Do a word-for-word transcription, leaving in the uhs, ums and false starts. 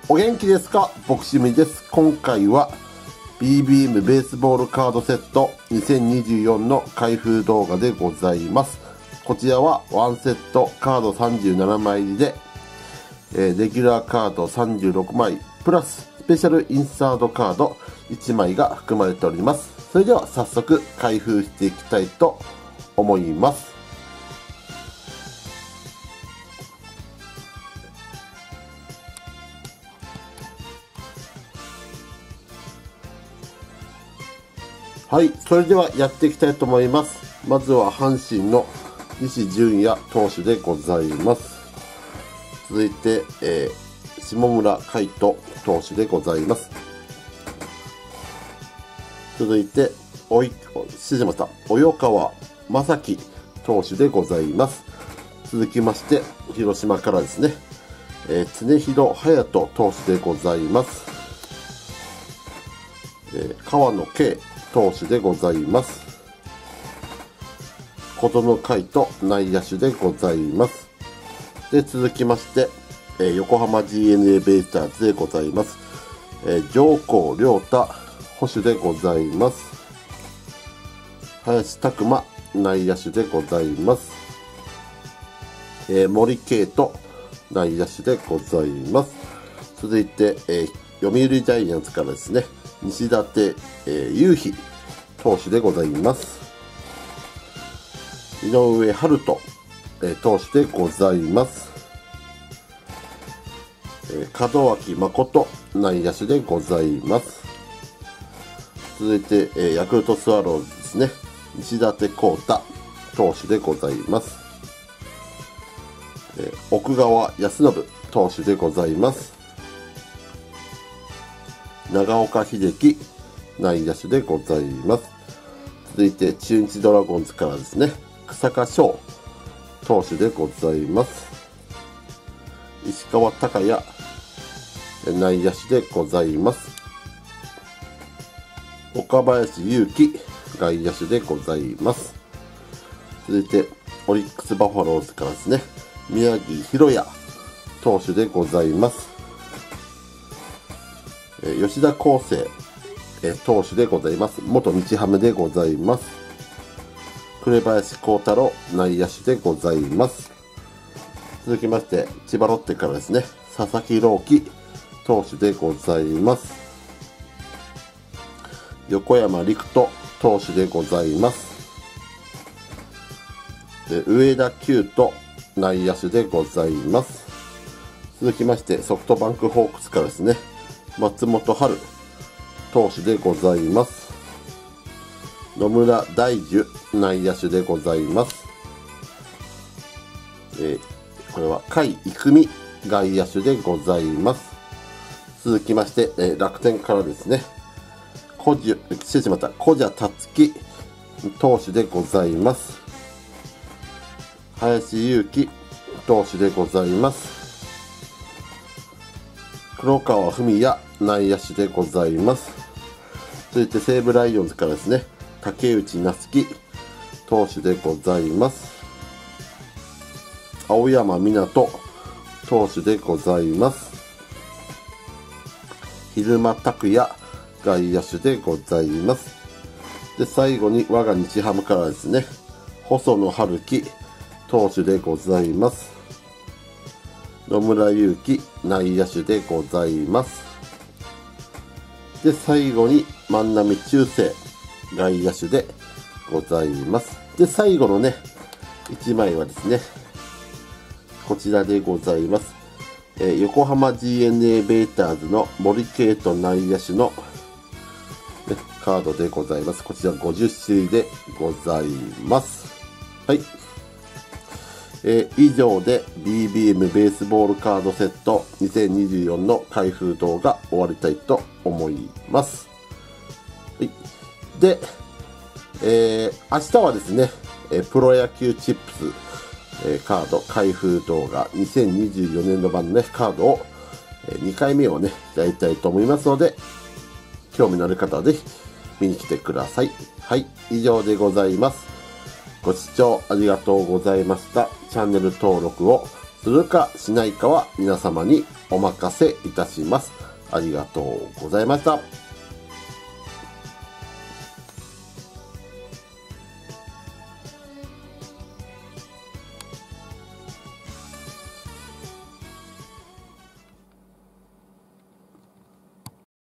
お元気ですか？ボクシムです。今回は ビービーエム ベースボールカードセットにせんにじゅうよんの開封動画でございます。こちらはワンセットカードさんじゅうななまい入りで、えー、レギュラーカードさんじゅうろくまいプラススペシャルインサートカードいちまいが含まれております。それでは早速開封していきたいと思います。はい、それではやっていきたいと思います。まずは阪神の西純也投手でございます。続いて、えー、下村海斗投手でございます。続いて、おい、失礼しました。及川正樹投手でございます。続きまして、広島からですね、えー、常広隼人投手でございます。えー、川野圭投手でございます。琴野海斗内野手でございます。で、続きまして、えー、横浜 ジーエヌエー ベイスターズでございます。えー、上皇亮太捕手でございます。林拓磨内野手でございます。えー、森圭斗内野手でございます。続いて、えー、読売ジャイアンツからですね、西舘、えー、雄飛投手でございます。井上温人、えー、投手でございます。えー、門脇誠内野手でございます。続いて、えー、ヤクルトスワローズですね、西舘昂太投手でございます。えー、奥川康信投手でございます。長岡秀樹内野手でございます。続いて中日ドラゴンズからですね、草加翔投手でございます。石川昂弥内野手でございます。岡林勇希外野手でございます。続いてオリックスバファローズからですね、宮城大弥投手でございます。吉田康生投手でございます。元日ハムでございます。紅林幸太郎内野手でございます。続きまして、千葉ロッテからですね、佐々木朗希投手でございます。横山陸斗投手でございます。上田希斗内野手でございます。続きまして、ソフトバンクホークスからですね、松本春投手でございます。野村大樹内野手でございます。えー、これは甲斐育美外野手でございます。続きまして、えー、楽天からですね、小じゅ失礼しました小謝辰樹投手でございます。林勇輝投手でございます。黒川文也内野手でございます。続いて西武ライオンズからですね、竹内夏樹投手でございます。青山湊投手でございます。蛭間拓也外野手でございます。で、最後に我が日ハムからですね、細野晴希投手でございます。野村祐希内野手でございます。で、最後に万波中正外野手でございます。で、最後のね、いちまいはですね、こちらでございます。えー、横浜 ジーエヌエー ベイスターズの森圭斗内野手の、ね、カードでございます。こちらごじゅっしゅるいでございます。はい。えー、以上で ビービーエム ベースボールカードセットにせんにじゅうよんの開封動画終わりたいと思います。はい、で、えー、明日はですね、えー、プロ野球チップス、えー、カード開封動画にせんにじゅうよねんど版のね、カードを、えー、にかいめをね、やりたいと思いますので、興味のある方はぜひ見に来てください。はい、以上でございます。ご視聴ありがとうございました。チャンネル登録をするかしないかは皆様にお任せいたします。ありがとうございました。